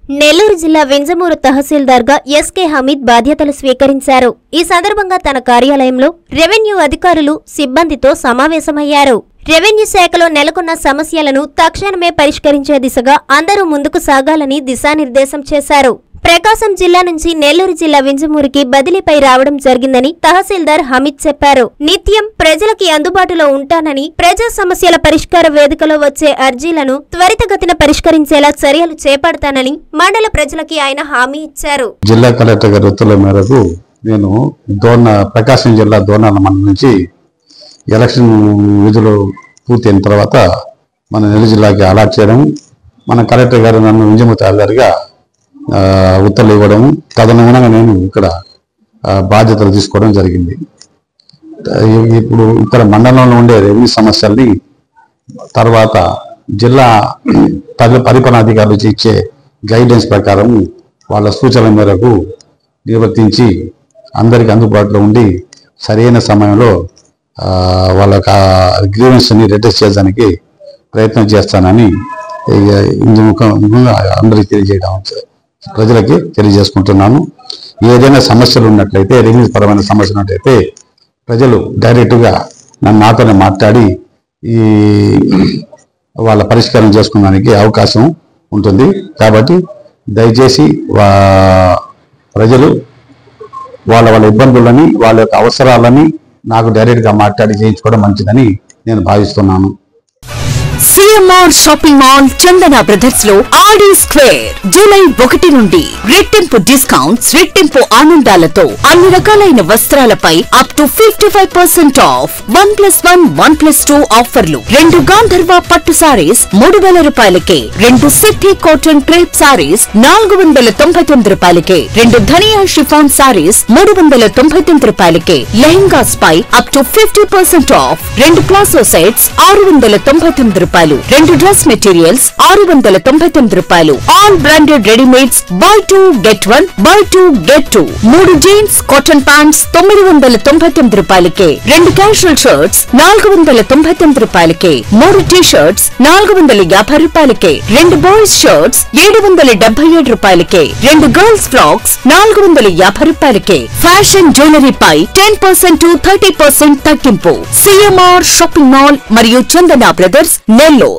నెల్లూరు జిల్లా వింజమూరు తహసీల్దార్గా ఎస్కే హమీద్ బాధ్యతలు స్వీకరించారు. ఈ సందర్భంగా తన కార్యాలయంలో రెవెన్యూ అధికారులు, సిబ్బందితో సమావేశమయ్యారు. రెవెన్యూ శాఖలో నెలకొన్న సమస్యలను తక్షణమే పరిష్కరించే దిశగా అందరూ ముందుకు సాగాలని దిశానిర్దేశం చేశారు. ప్రకాశం జిల్లా నుంచి నెల్లూరు జిల్లా వింజమూరుకి బదిలీపై రావడం జరిగిందని తహసీల్దార్ హమీద్ చెప్పారు. నిత్యం ప్రజలకి అందుబాటులో ఉంటానని, ప్రజా సమస్యల పరిష్కార వేదికలో వచ్చే అర్జీలను త్వరితగతిన పరిష్కరించేలా చర్యలు చేపడతానని మండల ప్రజలకి ఆయన హామీ ఇచ్చారు. జిల్లా కలెక్టర్ గారి ఉత్తర్వుల మేరకు నేను ప్రకాశం జిల్లా దోర్నాల మండలం నుంచి ఎలక్షన్ విధులు పూర్తయిన తర్వాత మన నెల్లూరు జిల్లాకి అలాట్ చేయడం, మన కలెక్టర్ గారు నన్ను వింజమూరు తహసీల్దార్గా ఉత్తర్వులు ఇవ్వడం, తదనుగుణంగా నేను ఇక్కడ బాధ్యతలు తీసుకోవడం జరిగింది. ఇప్పుడు ఇక్కడ మండలంలో ఉండే రెవెన్యూ సమస్యల్ని తర్వాత జిల్లా పరిపాలనాధికారులు ఇచ్చే గైడెన్స్ ప్రకారం వాళ్ళ సూచనల మేరకు నిర్వర్తించి అందరికి అందుబాటులో ఉండి సరైన సమయంలో వాళ్ళ గ్రీవెన్స్ని రిడ్రెస్ చేయడానికి ప్రయత్నం చేస్తానని అందరికీ తెలియజేయడం, ప్రజలకి తెలియజేసుకుంటున్నాను. ఏదైనా సమస్యలు ఉన్నట్లయితే, రెవెన్యూ పరమైన సమస్యలు ఉన్నట్లయితే ప్రజలు డైరెక్ట్గా నాతోనే మాట్లాడి వాళ్ళ పరిష్కారం చేసుకోవడానికి అవకాశం ఉంటుంది. కాబట్టి దయచేసి ప్రజలు వాళ్ళ ఇబ్బందులని, వాళ్ళ యొక్క అవసరాలని నాకు డైరెక్ట్గా మాట్లాడి చేయించుకోవడం మంచిదని నేను భావిస్తున్నాను. CMR shopping mall Chandana brothers లో ఆడి స్క్వేర్ జూలై 1 నుండి రెట్టింపు డిస్కౌంట్స్, రెట్టింపు ఆనందాలతో అన్ని రకాలైన వస్త్రాలపై అప్ టు 55% ఆఫ్. 1+1 1+2 ఆఫర్లు. 2 గాంధర్వ పట్టు సారీస్ 3000 రూపాయలకే, 2 సిద్ధి కాటన్ క్రేప్ సారీస్ 499 రూపాయలకే, 2 ధనియా షిఫాన్ సారీస్ 399 రూపాయలకే, లెహంగాస్ పై up to 50% off. 2 palazzo sets 699 రూపాయలు, 2 డ్రెస్ మెటీరియల్స్ 699 రూపాయలు. All branded readymades buy 2 get 1, buy 2 get 2. 3 jeans cotton pants 999 రూపాయలకే, 2 క్యాజువల్ షర్ట్స్ 499 రూపాయలకే, 3 టీ షర్ట్స్ 450 రూపాయలకే, 2 బాయ్స్ షర్ట్స్ 777 రూపాయలకే, 2 గర్ల్స్ ఫ్రాక్స్ 450 రూపాయలకే. ఫ్యాషన్ జ్యువెలరీ పై 10% to 30% తగ్గింపు. సిఎంఆర్ షాపింగ్ మాల్ మరియు చందన brothers Nellore.